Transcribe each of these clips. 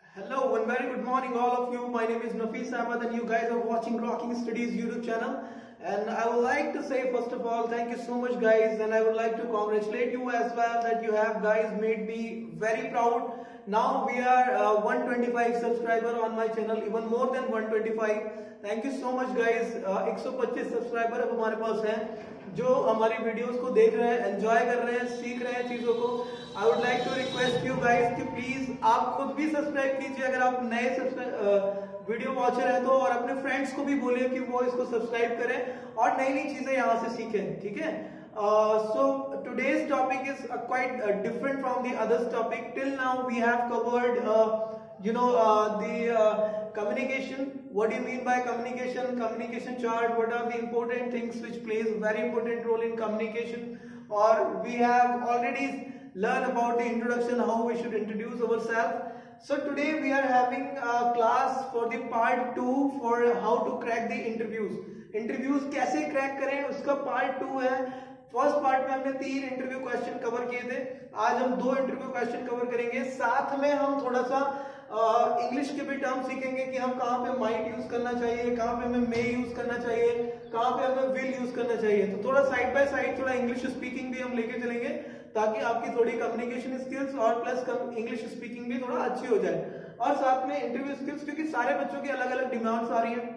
Hello and very good morning all of you. My name is Nafis Ahmed and you guys are watching Rocking Studies YouTube channel. And I would like to say first of all thank you so much guys, and I would like to congratulate you as well that you have guys made me very proud. Now we are 125 subscriber on my channel, even more than 125. Thank you so much guys. 125 subscriber अब हमारे पास हैं जो हमारी videos को देख रहे हैं, enjoy कर रहे हैं, सीख रहे हैं चीजों को. I would like to request you guys कि प्लीज आप खुद भी सब्सक्राइब कीजिए अगर आप नए वीडियो वॉचर हैं तो, और अपने फ्रेंड्स को भी बोलिए कि वो इसको सब्सक्राइब करें और नई नई चीजें यहाँ से सीखें. ठीक है. So today's topic is quite different from the others topic. Till now we have covered the communication. What do you mean by communication? Communication chart. What are the important things which plays a very important role in communication? Or we have already learned about the introduction, how we should introduce ourselves. So today we are having a class for the part 2 for how to crack the interviews. Interviews कैसे crack करें उसका part 2 है. First part में हमने 3 interview question cover किए थे. आज हम 2 इंटरव्यू क्वेश्चन कवर करेंगे. साथ में हम थोड़ा सा इंग्लिश के भी टर्म सीखेंगे कि हम कहाँ पे माइट यूज करना चाहिए, कहाँ पे हमें मे यूज करना चाहिए, कहाँ पे हमें विल यूज करना चाहिए. तो थोड़ा साइड बाय साइड थोड़ा इंग्लिश स्पीकिंग भी हम लेके चलेंगे ताकि आपकी थोड़ी कम्युनिकेशन स्किल्स और प्लस इंग्लिश स्पीकिंग भी थोड़ा अच्छी हो जाए. और साथ में इंटरव्यू स्किल्स, क्योंकि सारे बच्चों की अलग अलग डिमांड्स आ रही है.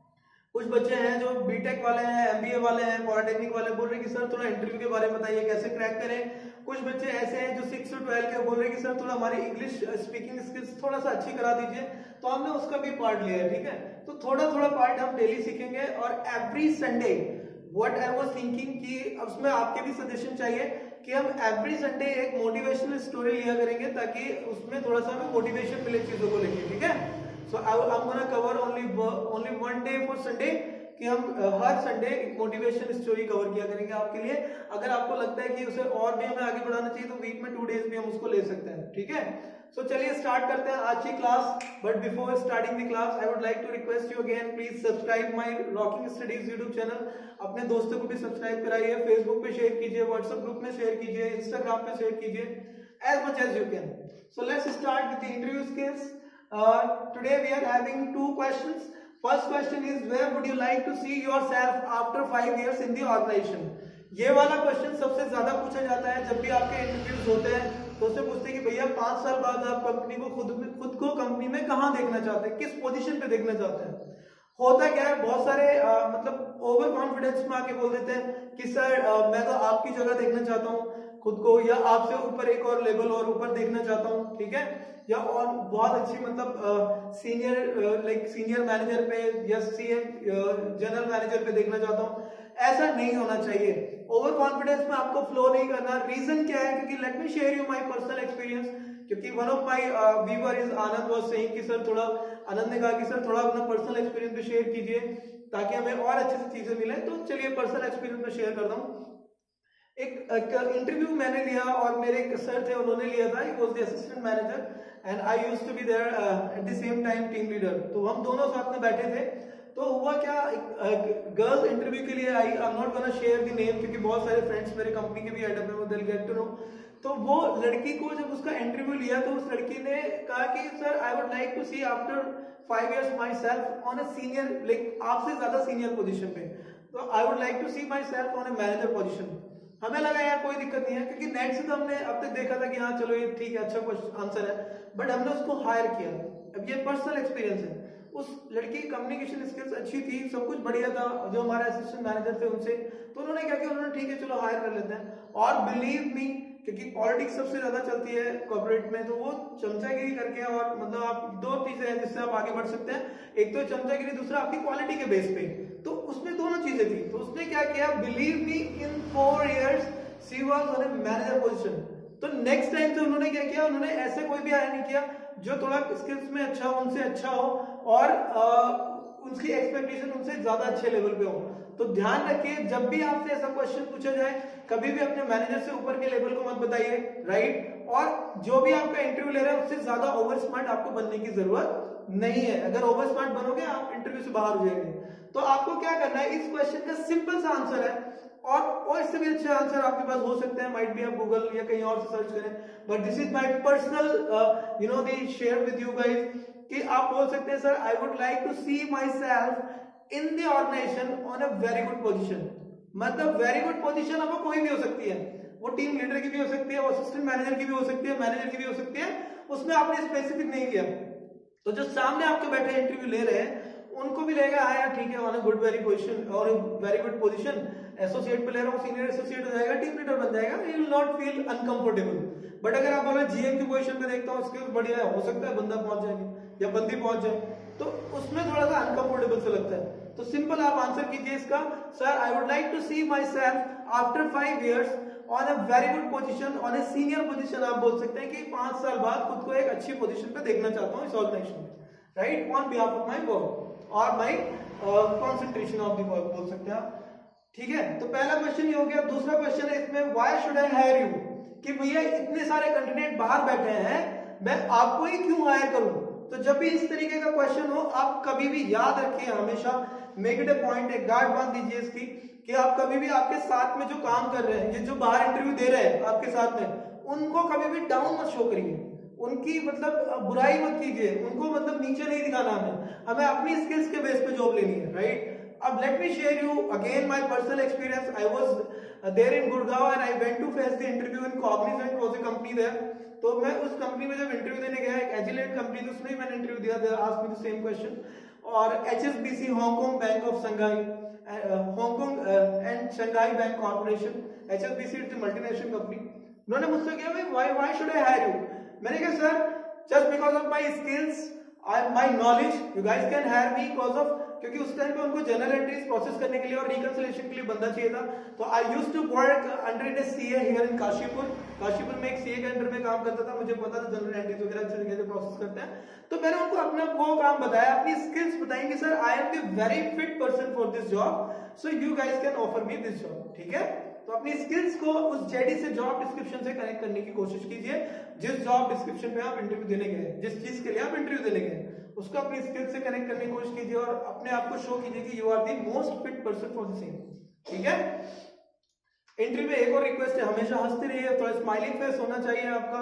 कुछ बच्चे हैं जो बीटेक वाले हैं, एमबीए वाले हैं, पॉलिटेक्निक वाले, बोल रहे कि सर थोड़ा इंटरव्यू के बारे में बताइए कैसे क्रैक करें. कुछ बच्चे ऐसे हैं जो 6 to 12 के बोल रहे कि सर थोड़ा हमारी इंग्लिश स्पीकिंग स्किल्स थोड़ा सा अच्छी करा दीजिए. तो हमने उसका भी पार्ट लिया है. ठीक है. तो थोड़ा थोड़ा पार्ट हम डेली सीखेंगे. और every Sunday what I was thinking कि उसमें आपके भी सजेशन चाहिए कि हम एवरी संडे एक मोटिवेशनल स्टोरी लिया करेंगे ताकि उसमें थोड़ा सा हमें मोटिवेशन मिले चीजों को लेके. ठीक है. So I'm gonna cover only one day for Sunday कि हम हर संडे एक मोटिवेशन स्टोरी कवर किया करेंगे आपके लिए. अगर आपको लगता है कि उसे और भी हमें आगे बढ़ाना चाहिए तो वीक में 2 डेज भी हम उसको ले सकते हैं. ठीक है. सो चलिए स्टार्ट करते हैं आज की class. But before starting the class I would like to request you again, please subscribe my rocking studies YouTube channel. अपने दोस्तों को भी सब्सक्राइब कराइए, फेसबुक पे शेयर कीजिए, व्हाट्सएप ग्रुप में शेयर कीजिए, इंस्टाग्राम पे शेयर कीजिए, as much as you can. So let's start with the interview skills. Today we are having 2 questions. First question is, where would you like to see yourself after 5 years in the organization? ये वाला question सबसे ज्यादा पूछा जाता है जब भी आपके इंटरव्यूज होते हैं. तो उससे पूछते हैं कि भैया 5 साल बाद आप कंपनी को खुद को कंपनी में कहाँ देखना चाहते हैं, किस पोजीशन पे देखना चाहते हैं. होता क्या है, बहुत सारे मतलब ओवर कॉन्फिडेंस में आके बोल देते हैं कि सर मैं तो आपकी जगह देखना चाहता हूँ खुद को, या आपसे ऊपर एक और लेवल और ऊपर देखना चाहता हूँ. ठीक है. या और बहुत अच्छी मतलब सीनियर मैनेजर पे या सीएम जनरल मैनेजर पे देखना चाहता हूँ. ऐसा नहीं होना चाहिए. ओवर कॉन्फिडेंस में आपको फ्लो नहीं करना. रीजन क्या है, क्योंकि let me share you my personal experience. क्योंकि one of my viewer is Anand was saying कि सर थोड़ा, आनंद ने कहा कि सर थोड़ा अपना पर्सनल एक्सपीरियंस भी शेयर कीजिए ताकि हमें और अच्छे से चीजें मिले. तो चलिए पर्सनल एक्सपीरियंस में शेयर करता हूँ. एक इंटरव्यू मैंने लिया और मेरे एक सर थे, उन्होंने लिया था. He was the assistant manager and I used to be there at the same time team leader. तो हम दोनों साथ में बैठे थे. तो हुआ क्या, गर्ल इंटरव्यू के लिए आई. I am not gonna share the name क्योंकि बहुत सारे फ्रेंड्स मेरे कंपनी के भी हेड अप है, they will get to know. तो वो लड़की को जब उसका इंटरव्यू लिया तो उस लड़की ने कहा कि sir I would like to see after 5 years myself on a senior, like आपसे ज्यादा सीनियर पोजिशन पे. तो I would like to see myself on a manager position. हमें लगा यार कोई दिक्कत नहीं है क्योंकि नेट से तो हमने अब तक देखा था कि हाँ चलो ये ठीक है, अच्छा क्वेश्चन आंसर है. बट हमने उसको हायर किया. अब ये पर्सनल एक्सपीरियंस है. उस लड़की की कम्युनिकेशन स्किल्स अच्छी थी, सब कुछ बढ़िया था. जो हमारे असिस्टेंट मैनेजर थे उनसे, तो उन्होंने क्या किया, उन्होंने ठीक है चलो हायर कर लेते हैं. और बिलीव मी, क्योंकि पॉलिटिक्स सबसे ज्यादा चलती है कॉर्पोरेट में, तो वो चमचागिरी करके, और मतलब आप 2 चीजें हैं जिससे आप आगे बढ़ सकते हैं. एक तो चमचागिरी, दूसरा आपकी क्वालिटी के बेस पे. तो उसमें दोनों चीजें थी. तो उसने क्या किया, believe me, in 4 years she was on a manager position. तो नेक्स्ट टाइम से उन्होंने क्या किया, उन्होंने ऐसे कोई भी हायर नहीं किया जो थोड़ा स्किल्स में अच्छा हो, उनसे अच्छा हो और उनकी एक्सपेक्टेशन उनसे ज्यादा अच्छे लेवल पे हो. तो ध्यान रखिए, जब भी आपसे ऐसा क्वेश्चन पूछा जाए कभी भी अपने मैनेजर से ऊपर के लेवल को मत बताइए. राइट. और जो भी आपका इंटरव्यू ले रहा है उससे ज्यादा ओवर स्मार्ट आपको बनने की जरूरत नहीं है. अगर ओवर स्मार्ट बनोगे आप इंटरव्यू से बाहर हो जाएंगे. तो आपको क्या करना है, इस क्वेश्चन का सिंपल सा आंसर है, और इससे भी अच्छे आंसर आपके पास हो सकते हैं, माइट भी आप गूगल या कहीं और से सर्च करें, but this is my personal the share with you guys कि आप बोल सकते हैं sir I would like to see myself in the organization on a very good position. मतलब वेरी गुड पोजिशन अब कोई भी हो सकती है, वो टीम लीडर की भी हो सकती है, वो असिस्टेंट मैनेजर की भी हो सकती है, मैनेजर की भी हो सकती है, उसमें आपने स्पेसिफिक नहीं किया। तो जो सामने आपके बैठे इंटरव्यू ले रहे हैं उनको भी लगेगा हाँ यार ठीक है, on a good very position और वेरी गुड पोजीशन, एसोसिएट पे ले रहा हूँ, सीनियर एसोसिएट हो जाएगा, टीम लीडर बन जाएगा, you will not feel uncomfortable. But अगर आप बोले जीएम की पोजीशन पे देखता हूँ स्किल्स बढ़िया है, हो सकता है बंदा पहुंच जाएगी या बंदी पहुंच जाए, तो उसमें थोड़ा सा अनकंफर्टेबल से लगता है। तो सिंपल आप आंसर कीजिए इसका, sir I would like to see myself after 5 years on a very good position, on a senior position. आप बोल सकते हैं कि 5 साल बाद खुद को एक अच्छी पोजीशन पे देखना चाहता हूँ इस ऑर्गेनाइजेशन में, right, on behalf of my work और my concentration of the work बोल सकते हैं आप। ठीक है, तो पहला क्वेश्चन ये हो गया। दूसरा क्वेश्चन है इसमें, why should I hire you, कि भैया इतने सारे कैंडिडेट बाहर बैठे हैं, मैं आपको ही क्यों हायर करूं। तो जब भी इस तरीके का क्वेश्चन हो आप कभी भी याद रखिए, हमेशा मेक इट अ पॉइंट, एक गार्ड बांध दीजिए इसकी कि आप कभी भी आपके साथ में जो काम कर रहे हैं, ये जो बाहर इंटरव्यू दे रहे हैं आपके साथ में, उनको कभी भी डाउन मत शो करिए, उनकी मतलब बुराई मत कीजिए, उनको मतलब नीचे नहीं दिखाना, हमें अपनी स्किल्स के बेस पे जॉब लेनी है, राइट। अब let me share you again my personal experience. I was there in Gurgaon and I went to face the interview in Cognizant, was a company there. तो मैं उस कंपनी में जब इंटरव्यू देने गया, एक एजिलेट कंपनी थी, उसमें मैंने इंटरव्यू दिया, they asked me the same question. और HSBC Hong Kong bank of Shanghai, Hong Kong and Shanghai bank corporation, HSBC is the multinational company. उन्होंने मुझसे कहा भाई why should I hire you. मैंने कहा sir just because of my skills, my knowledge, you guys can hire me because of, क्योंकि उस time पे उनको जनरल एंट्रीज प्रोसेस करने के लिए और रिकंसिलिएशन के लिए बंदा चाहिए था। तो I used to work under in CA here in Kashipur. Kashipur में एक सीए के अंडर में काम करता था, मुझे पता था जनरल एंट्रीज वगैरह अच्छे तरीके से प्रोसेस करते हैं। तो मैंने उनको अपना वो काम बताया, अपनी स्किल्स बताएंगे, sir I am the very fit person for this job, so you guys can offer me this job. ठीक है, तो अपनी स्किल्स को उस जेडी से, जॉब डिस्क्रिप्शन से कनेक्ट करने की कोशिश कीजिए। जिस जॉब डिस्क्रिप्शन पे आप इंटरव्यू देने गए, जिस चीज के लिए आप इंटरव्यू देने गए, उसको अपनी स्किल्स से कनेक्ट करने की कोशिश कीजिए और अपने आप को शो कीजिए कि you are the most fit person for the same. ठीक है, इंटरव्यू में एक और रिक्वेस्ट है, हमेशा हंसते रहिए, थोड़ा स्माइलिंग फेस होना चाहिए आपका।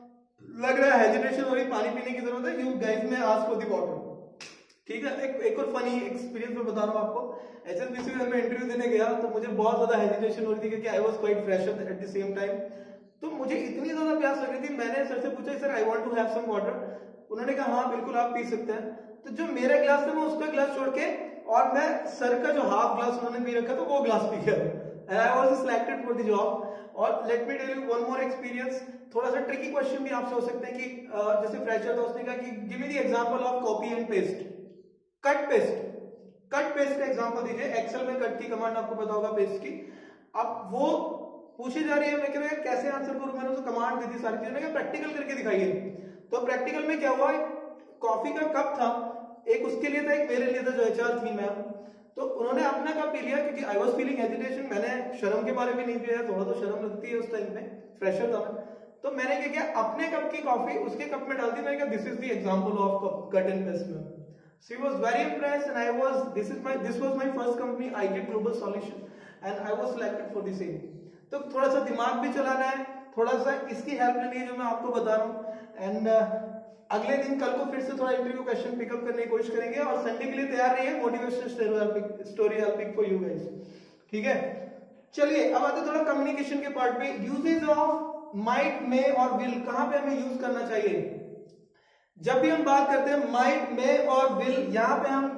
लग रहा है हेजिटेशन हो रही, पानी पीने की जरूरत है, you guys may ask for the water. ठीक है, एक और फनी एक्सपीरियंस मैं बता रहा हूँ आपको। HSBC में मैं इंटरव्यू देने गया तो मुझे बहुत ज्यादा हेजिटेशन हो रही थी क्योंकि I was quite fresher at the same time. तो मुझे इतनी ज्यादा प्यास लग रही थी, मैंने सर से पूछा sir I want to have some water. उन्होंने कहा हाँ बिल्कुल आप पी सकते हैं। तो जो मेरा ग्लास था मैं उसका ग्लास छोड़ के और मैं सर का जो हाफ ग्लास उन्होंने पी रखा था वो ग्लास पी गया। I was selected for the job. और let me tell you one more experience, थोड़ा सा ट्रिकी क्वेश्चन भी आपसे हो सकते हैं कि जैसे फ्रेशर था, उसने कहा कि give me the example of copy and paste, cut paste. Cut paste का एग्जांपल दीजिए। एक्सेल में कट की कमांड आपको पता होगा, पेस्ट की। अब वो पूछी जा रही है, मैं कह रहा कैसे आंसर करूं, मैंने उसको कमांड दी थी सारी चीजें, प्रैक्टिकल करके दिखाइए। तो प्रैक्टिकल में क्या हुआ, कॉफी का कप था, एक उसके लिए था, एक मेरे लिए था, जो HR थी मैम। तो उन्होंने अपना कप पी लिया क्योंकि आई वाज फीलिंग हेजिटेशन, मैंने शर्म के बारे में नहीं पिया, थोड़ा तो शर्म लगती है उस टाइम पे, फ्रेशर था मैं। तो मैंने क्या किया, अपने कप की कॉफी उसके कप में डाल दी। मैंने कहा this is the example of cut and paste ma'am. She was very impressed and I was, this was my first company, iKit Global Solution, and I was selected for the same. तो थोड़ा सा दिमाग भी चलाना है, थोड़ा सा इसकी हेल्प लेनी है जो मैं आपको बता रहा हूँ। एंड अगले दिन कल को फिर से थोड़ा इंटरव्यू क्वेश्चन पिकअप करने की कोशिश करेंगे और संडे के लिए तैयार रहिए, motivational story I'll pick for you guys। ठीक है, चलिए अब आते थोड़ा कम्युनिकेशन के पार्ट पे। यूजेज ऑफ माइट, मे और विल कहाँ पे हमें यूज करना चाहिए। जब भी हम बात करते हैं माइट, मे और विल, यहाँ पे हम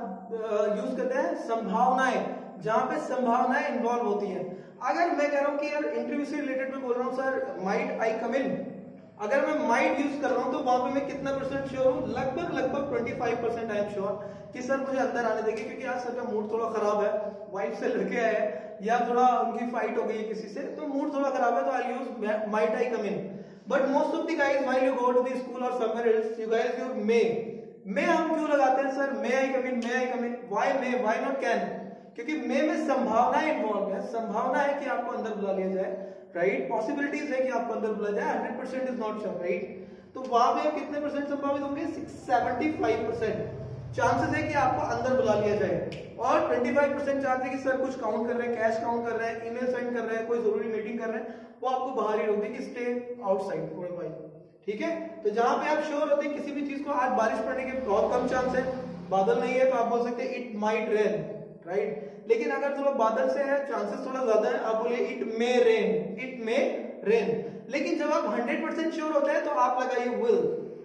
यूज करते हैं संभावनाएं, जहां पे संभावनाएं इन्वॉल्व होती है। अगर मैं कह रहा हूं कि यार इंटरव्यू से रिलेटेड में बोल रहा हूं सर माइट आई कम इन, अगर मैं माइट यूज कर रहा हूं तो वहां पे मैं कितना % श्योर हूं, लगभग 25% आई एम श्योर कि सर मुझे अंदर आने देंगे, क्योंकि आज सर का मूड थोड़ा खराब है, वाइफ से लड़के आए या थोड़ा उनकी फाइट हो गई है किसी से, तो मूड थोड़ा खराब है, तो I use might I come in. But most of the guys, while you go to the school or somewhere else, you guys use may. May हम क्यों लगाते हैं sir, may I come in, may I come in, why may, why not can? क्योंकि may में संभावना involve है, संभावना है कि आपको अंदर बुला लिया जाए, राइट, पॉसिबिलिटीज है कि आपको अंदर बुला जाए, 100% इज नॉट श्योर, राइट। तो वहां पे कितने % संभावित होंगे, 75%। चांसेस है कि आपको अंदर बुला लिया जाए, और 25% चांस है कि सर कुछ काउंट कर रहे हैं, कैश काउंट कर रहे हैं, ईमेल सेंड कर रहे हैं, कोई जरूरी मीटिंग कर रहे हैं, वो आपको बाहर ही रोक देंगे, stay outside for a while. ठीक है, तो जहां पे आप श्योर होते हैं किसी भी चीज को, आज बारिश पड़ने के बहुत कम चांस है, बादल नहीं है, तो आप बोल सकते हैं इट माइट रेन, राइट। लेकिन अगर थोड़ा बादल से है, चांसेस थोड़ा ज्यादा है, आप बोलिए it may rain, it may rain. लेकिन जब आप 100% श्योर होते हैं तो आप लगाइए विल।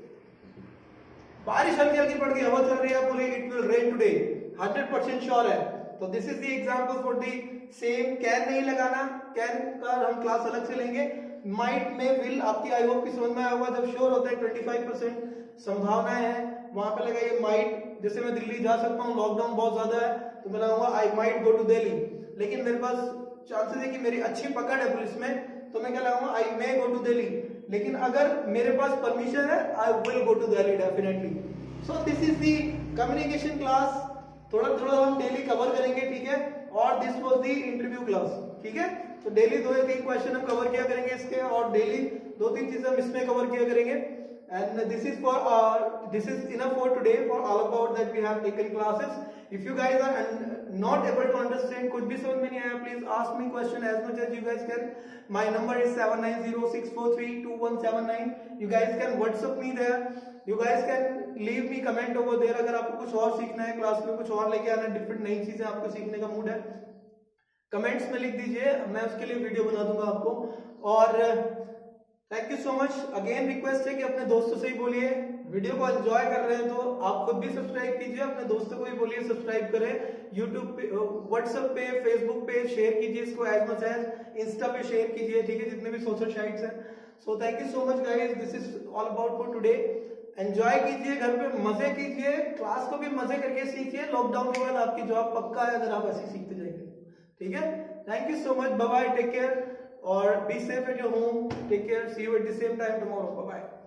बारिश हल्की हल्की पड़ गई, हवा चल रही है, आप बोलिए it will rain today, 100% sure है। तो this is the example for the same. Can नहीं लगाना, कैन का हम क्लास अलग से लेंगे। माइट में विल आपकी आई होप की समझ में आया होगा। जब श्योर होता है 25% संभावनाएं हैं, वहां पे लगाइए माइट। जैसे मैं दिल्ली जा सकता हूँ, लॉकडाउन बहुत ज्यादा है, तो मैं लगाऊंगा I might go to Delhi. लेकिन मेरे पास चांसेस है कि मेरी अच्छी पकड़ है पुलिस में, तो मैं क्या लगाऊंगा, आई मे गो टू दिल्ली। लेकिन अगर मेरे पास परमिशन है, I will go to Delhi definitely. So this is the communication class. थोड़ा थोड़ा हम डेली कवर करेंगे, ठीक है। और this was the interview class, ठीक है। तो डेली 2-3 क्वेश्चन हम कवर किया करेंगे इसके, और डेली 2-3 चीजें हम इसमें कवर किया करेंगे। And this is enough for today, for all about that we have taken classes. If you guys are not able to understand, कुछ भी समझ में नहीं आया, please ask me question as much as you guys can. My number is 7906432179. You guys can WhatsApp me there. You guys can leave me comment over there. अगर आपको कुछ और सीखना है, क्लास में कुछ और लेके आना, डिफरेंट नई चीजें आपको सीखने का मूड है, कमेंट्स में लिख दीजिए, मैं उसके लिए वीडियो बना दूंगा आपको। और thank you so much. Again request है कि अपने दोस्तों से ही बोलिए, वीडियो को एंजॉय कर रहे हैं तो आप खुद भी सब्सक्राइब कीजिए, अपने दोस्तों को भी बोलिए सब्सक्राइब करें। यूट्यूब पे, व्हाट्सएप पे, फेसबुक पे शेयर कीजिए इसको एज मच एज, इंस्टा पे शेयर कीजिए, ठीक है, जितने भी सोशल साइट्स हैं। So thank you so much guys, this is all about for today. Enjoy कीजिए, घर पे मजे कीजिए, क्लास को भी मजे करके सीखिए। लॉकडाउन के बाद आपकी जॉब पक्का है अगर आप ऐसे सीखते जाएंगे, ठीक है। Thank you so much, bye bye, take care और be safe at your home, take care, see you at the same time tomorrow, bye bye.